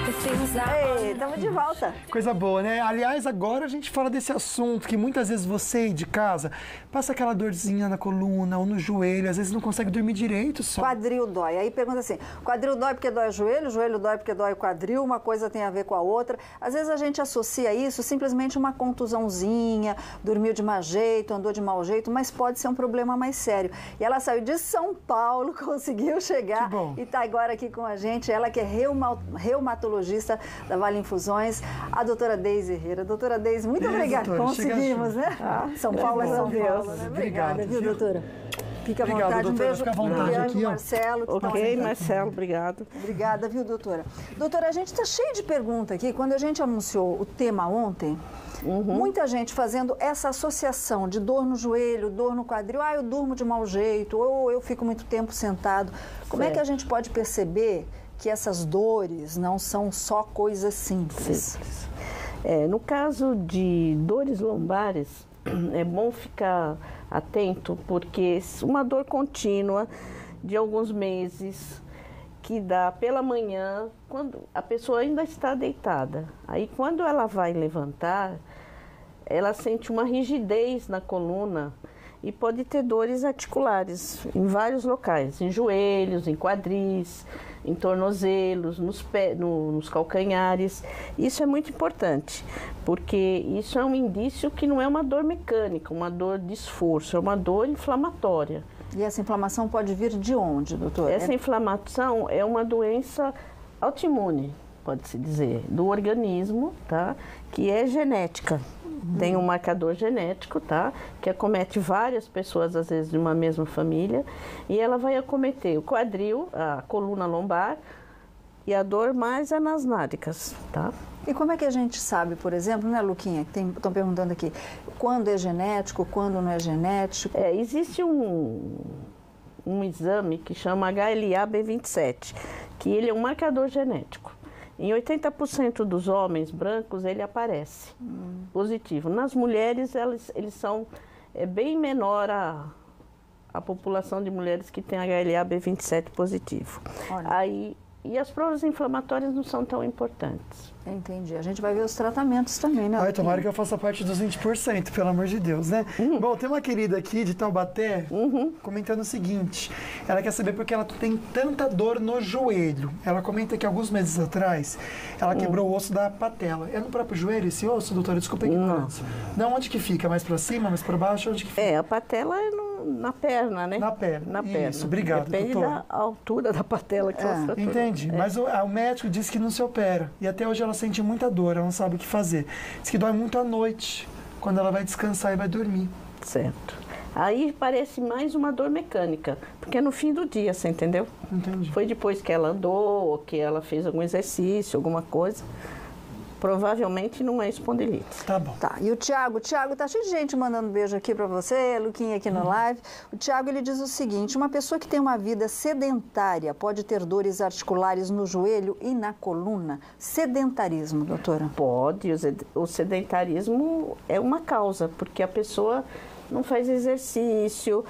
Ei, estamos de volta. Coisa boa, né? Aliás, agora a gente fala desse assunto que muitas vezes você aí de casa passa aquela dorzinha na coluna ou no joelho, às vezes não consegue dormir direito só. Quadril dói. Aí pergunta assim, quadril dói porque dói o joelho dói porque dói o quadril, uma coisa tem a ver com a outra. Às vezes a gente associa isso simplesmente uma contusãozinha, dormiu de mau jeito, andou de mau jeito, mas pode ser um problema mais sério. E ela saiu de São Paulo, conseguiu chegar e está agora aqui com a gente, ela que é reumatologista da Vale Infusões, a doutora Deise Herrera. Doutora Deise, muito obrigada. Doutora, conseguimos, né? São Paulo é São Paulo, né? Obrigada, viu, doutora? Fica à vontade, doutora, um beijo fica à vontade aqui, Marcelo. Ok, Marcelo, obrigado. Obrigada, viu, doutora? Doutora, a gente está cheio de perguntas aqui. Quando a gente anunciou o tema ontem, muita gente fazendo essa associação de dor no joelho, dor no quadril. Ah, eu durmo de mau jeito, ou eu fico muito tempo sentado. Como é que a gente pode perceber que essas dores não são só coisas simples? No caso de dores lombares, é bom ficar atento, porque uma dor contínua de alguns meses, que dá pela manhã, quando a pessoa ainda está deitada. Aí, quando ela vai levantar, ela sente uma rigidez na coluna e pode ter dores articulares em vários locais, em joelhos, em quadris, em tornozelos, nos pés, nos calcanhares. Isso é muito importante, porque isso é um indício que não é uma dor mecânica, uma dor de esforço, é uma dor inflamatória. E essa inflamação pode vir de onde, doutora? Essa inflamação é uma doença autoimune, pode-se dizer, do organismo, tá? Que é genética. Tem um marcador genético, tá? Que acomete várias pessoas, às vezes, de uma mesma família. E ela vai acometer o quadril, a coluna lombar e a dor mais é nas nádegas, tá? E como é que a gente sabe, por exemplo, né, Luquinha, que estão perguntando aqui, quando é genético, quando não é genético? Existe um exame que chama HLA-B27, que ele é um marcador genético. Em 80% dos homens brancos, ele aparece positivo. Nas mulheres, eles são bem menor a população de mulheres que tem HLA-B27 positivo. E as provas inflamatórias não são tão importantes. Entendi. A gente vai ver os tratamentos também, né? Ai, tomara que eu faça parte dos 20%, pelo amor de Deus, né? Bom, tem uma querida aqui de Taubaté comentando o seguinte. Ela quer saber por que ela tem tanta dor no joelho. Ela comenta que alguns meses atrás, ela quebrou o osso da patela. É no próprio joelho esse osso, doutora? Desculpa a ignorância. Não, onde que fica? Mais pra cima, mais pra baixo? Onde que fica? A patela é na perna, né? Na perna. Na perna. Isso, obrigado, Depende doutora. da altura da patela que você está. Entendi. Mas o médico disse que não se opera. E até hoje ela sente muita dor, ela não sabe o que fazer. Diz que dói muito à noite, quando ela vai descansar e vai dormir. Certo. Aí parece mais uma dor mecânica, porque é no fim do dia, você entendeu? Entendi. Foi depois que ela andou, ou que ela fez algum exercício, alguma coisa. Provavelmente não é espondilite. Tá bom. Tá, e o Tiago, tá cheio de gente mandando beijo aqui pra você, Luquinha aqui no live. O Tiago, ele diz o seguinte, uma pessoa que tem uma vida sedentária pode ter dores articulares no joelho e na coluna? Sedentarismo, doutora? Pode, o sedentarismo é uma causa, porque a pessoa não faz exercício,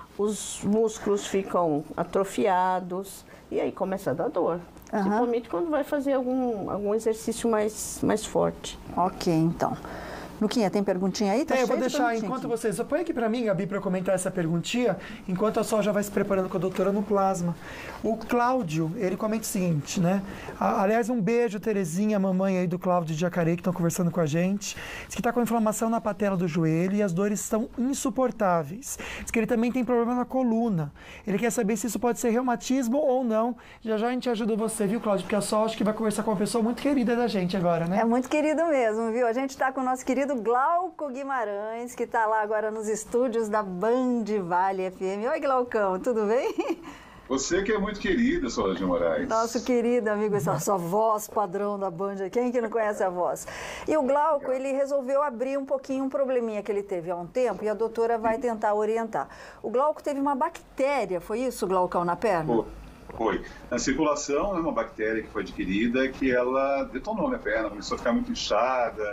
os músculos ficam atrofiados e aí começa a dar dor. Principalmente quando vai fazer algum exercício mais forte. Ok, então. Luquinha, tem perguntinha aí? Tá eu vou deixar, de enquanto vocês... Põe aqui pra mim, Gabi, pra eu comentar essa perguntinha, enquanto a Sol já vai se preparando com a doutora no plasma. O Cláudio, ele comenta o seguinte, né? Aliás, um beijo, Terezinha, a mamãe aí do Cláudio de Jacareí, que estão conversando com a gente. Diz que tá com inflamação na patela do joelho e as dores estão insuportáveis. Diz que ele também tem problema na coluna. Ele quer saber se isso pode ser reumatismo ou não. Já a gente ajuda você, viu, Cláudio? Porque a Sol acho que vai conversar com uma pessoa muito querida da gente agora, né? É muito querido mesmo, viu? A gente tá com o nosso querido Glauco Guimarães, que está lá agora nos estúdios da Band Vale FM. Oi, Glaucão, tudo bem? Você que é muito querido, Solange Moraes. Nosso querido amigo, essa voz padrão da Band. Quem que não conhece a voz? E o Glauco, ele resolveu abrir um pouquinho um probleminha que ele teve há um tempo e a doutora vai tentar orientar. O Glauco teve uma bactéria, foi isso, Glaucão, na perna? Foi. Na circulação, é uma bactéria que foi adquirida que ela detonou minha perna, começou a ficar muito inchada.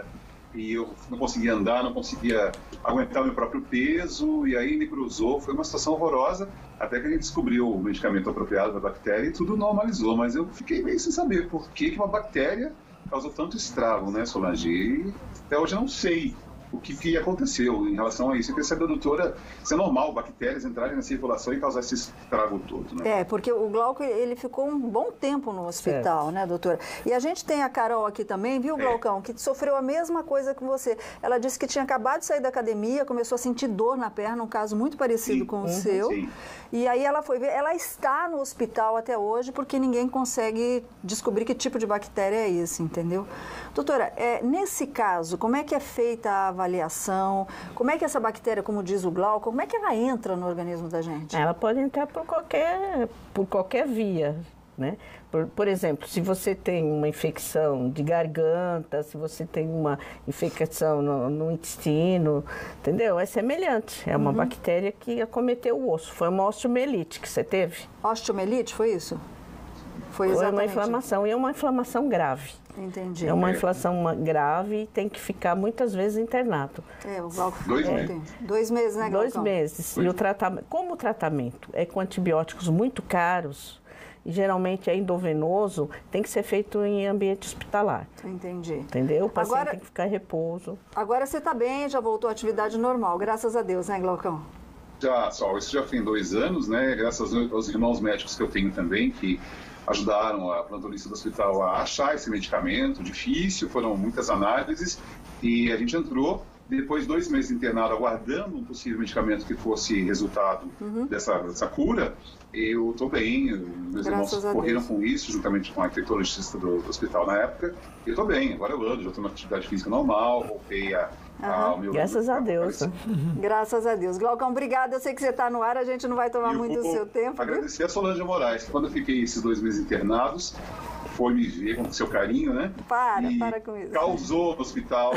e eu não conseguia andar, não conseguia aguentar o meu próprio peso, e aí me cruzou, foi uma situação horrorosa, até que a gente descobriu o medicamento apropriado para a bactéria e tudo normalizou, mas eu fiquei meio sem saber por que uma bactéria causou tanto estrago, né, Solange? E até hoje eu não sei o que aconteceu em relação a isso. Eu queria saber, doutora, se é normal bactérias entrarem na circulação e causar esse estrago todo, né? Porque o Glauco, ele ficou um bom tempo no hospital, né, doutora? E a gente tem a Carol aqui também, viu, Glaucão, que sofreu a mesma coisa que você. Ela disse que tinha acabado de sair da academia, começou a sentir dor na perna, um caso muito parecido com o seu. Sim. E aí ela foi ver, ela está no hospital até hoje porque ninguém consegue descobrir que tipo de bactéria é esse, entendeu? Doutora, nesse caso, como é que é feita a avaliação? Como é que essa bactéria, como diz o Glauco, como é que ela entra no organismo da gente? Ela pode entrar por qualquer via, né? Por exemplo, se você tem uma infecção de garganta, se você tem uma infecção no intestino, entendeu? É semelhante. É uma bactéria que acometeu o osso. Foi uma osteomielite que você teve. Osteomielite, foi isso? Foi uma inflamação, e é uma inflamação grave. Entendi. É uma inflamação grave e tem que ficar muitas vezes internado. O Glauco 2 meses. 2 meses, né, Glauco? 2 meses. E como o tratamento é com antibióticos muito caros, e geralmente é endovenoso, tem que ser feito em ambiente hospitalar. Entendi. Entendeu? O paciente tem que ficar em repouso. Agora você está bem, já voltou à atividade normal, graças a Deus, né, Glaucão? Isso já tem 2 anos, né? Graças aos irmãos médicos que eu tenho também, que ajudaram a plantonista do hospital a achar esse medicamento difícil, foram muitas análises e a gente entrou. Depois de 2 meses internado, aguardando um possível medicamento que fosse resultado dessa cura, eu estou bem. Meus irmãos correram com isso, juntamente com a infectologista do hospital na época. Eu estou bem, agora eu ando, já estou na atividade física normal, voltei ao meu... Graças a Deus. Graças a Deus. Glaucão, obrigada. Eu sei que você está no ar, a gente não vai tomar muito do seu tempo. Agradecer a Solange Moraes, que quando eu fiquei esses 2 meses internados, foi me ver com seu carinho, né? Para com isso. Causou no hospital,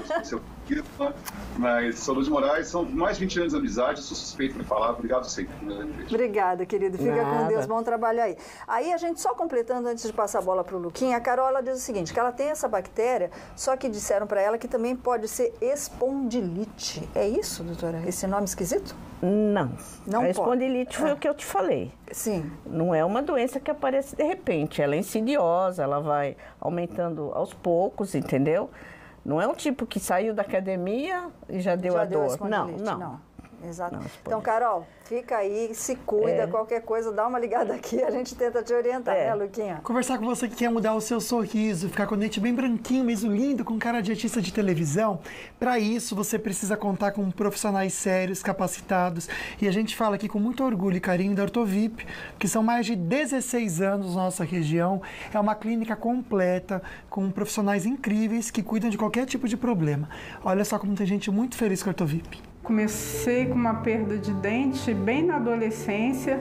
mas Solange Moraes, são mais de 20 anos de amizade, sou suspeito de falar, obrigado sempre. Obrigada, querido, fica com Deus, bom trabalho aí. Aí a gente, só completando, antes de passar a bola para o Luquinha, a Carol, ela diz o seguinte, que ela tem essa bactéria, só que disseram para ela que também pode ser espondilite. É isso, doutora? Esse nome esquisito? Não. Não a espondilite foi o que eu te falei. Sim. Não é uma doença que aparece de repente, ela é insidiosa, ela vai aumentando aos poucos, entendeu? Não é um tipo que saiu da academia e já deu a dor. Não. Exato. Então, Carol, fica aí, se cuida, qualquer coisa, dá uma ligada aqui, a gente tenta te orientar, né, Luquinha? Conversar com você que quer mudar o seu sorriso, ficar com o dente bem branquinho, mesmo lindo, com cara de artista de televisão. Para isso, você precisa contar com profissionais sérios, capacitados. E a gente fala aqui com muito orgulho e carinho da Ortovip, que são mais de 16 anos na nossa região. É uma clínica completa, com profissionais incríveis que cuidam de qualquer tipo de problema. Olha só como tem gente muito feliz com a Ortovip. Comecei com uma perda de dente bem na adolescência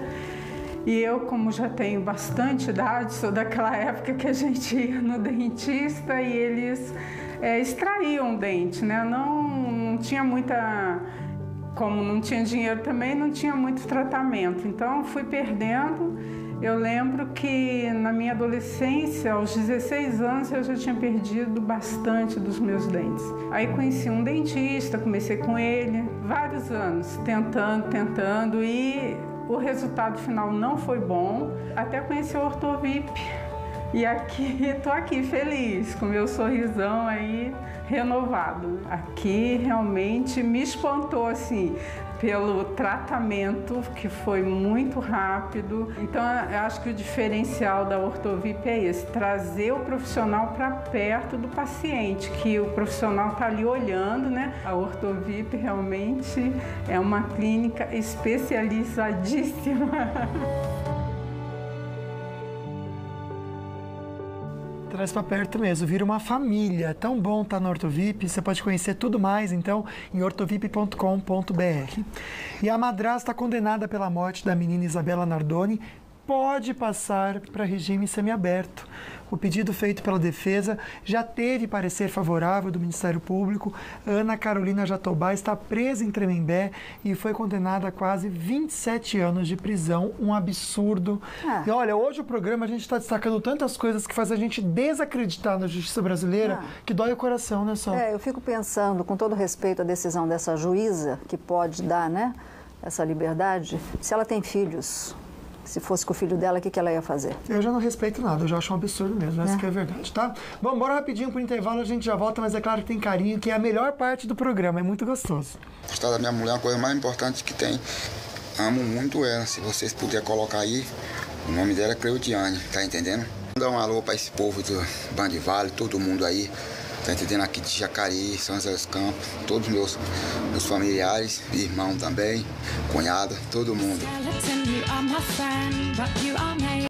e eu, como já tenho bastante idade, sou daquela época que a gente ia no dentista e eles extraíam o dente, né? Não tinha muita... Como não tinha dinheiro também, não tinha muito tratamento. Então, fui perdendo. Eu lembro que na minha adolescência, aos 16 anos, eu já tinha perdido bastante dos meus dentes. Aí conheci um dentista, comecei com ele, vários anos, tentando, e o resultado final não foi bom, até conheci o Ortovip. E estou aqui feliz, com meu sorrisão aí renovado. Aqui realmente me espantou, assim, pelo tratamento, que foi muito rápido. Então, eu acho que o diferencial da Ortovip é esse, trazer o profissional para perto do paciente, que o profissional está ali olhando, né? A Ortovip realmente é uma clínica especializadíssima. Traz para perto mesmo, vira uma família. É tão bom estar na Ortovip, você pode conhecer tudo mais, então, em ortovip.com.br. E a madrasta condenada pela morte da menina Isabela Nardoni pode passar para regime semiaberto. O pedido feito pela defesa já teve parecer favorável do Ministério Público. Ana Carolina Jatobá está presa em Tremembé e foi condenada a quase 27 anos de prisão. Um absurdo. E olha, hoje o programa a gente está destacando tantas coisas que faz a gente desacreditar na justiça brasileira que dói o coração, né, Sol? Eu fico pensando, com todo respeito à decisão dessa juíza, que pode dar, né, essa liberdade, se ela tem filhos. Se fosse com o filho dela, o que ela ia fazer? Eu já não respeito nada, eu já acho um absurdo mesmo, essa que é a verdade, tá? Bom, bora rapidinho pro intervalo, a gente já volta, mas é claro que tem carinho, que é a melhor parte do programa, é muito gostoso. Gostar da minha mulher é uma coisa mais importante que tem. Amo muito ela, se vocês puderem colocar aí, o nome dela é Cleudiane, tá entendendo? Dar um alô pra esse povo do Band Vale, todo mundo aí, tá entendendo? Aqui de Jacareí, São José dos Campos, todos meus familiares, irmão também, cunhada, todo mundo.